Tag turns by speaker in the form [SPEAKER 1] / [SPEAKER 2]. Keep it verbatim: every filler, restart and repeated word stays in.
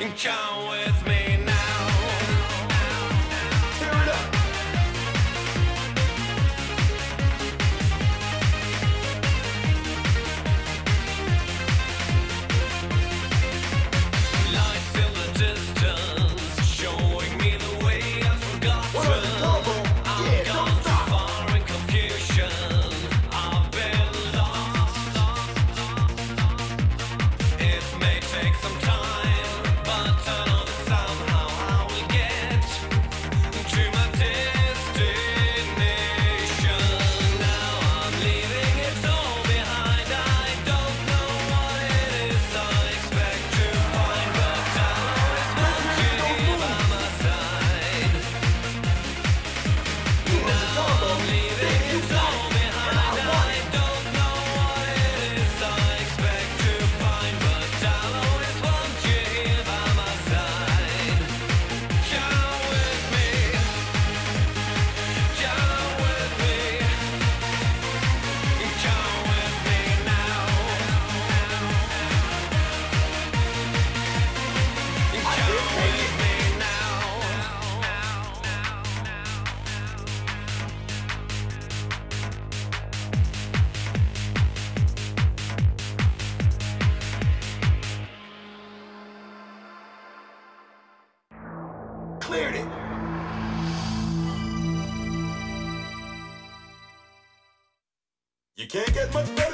[SPEAKER 1] Come with me now.
[SPEAKER 2] Tear it up.
[SPEAKER 1] Lights in the distance, showing me the way I've forgotten.
[SPEAKER 2] What are the combo?
[SPEAKER 1] I'm
[SPEAKER 2] Yeah,
[SPEAKER 1] gone
[SPEAKER 2] don't
[SPEAKER 1] too
[SPEAKER 2] stop.
[SPEAKER 1] far in confusion. I've been lost. It may take some time, but I know that somehow I will get to my destination. Now I'm leaving it all behind. I don't know what it is I expect to find, but I'll always want you here by my side. Now I'm leaving it all behind. I don't know what it is I expect to find, but I'll always want you here by my side. Come with me. Come with me. Come with me now. Come with me
[SPEAKER 2] Cleared it. You can't get much better.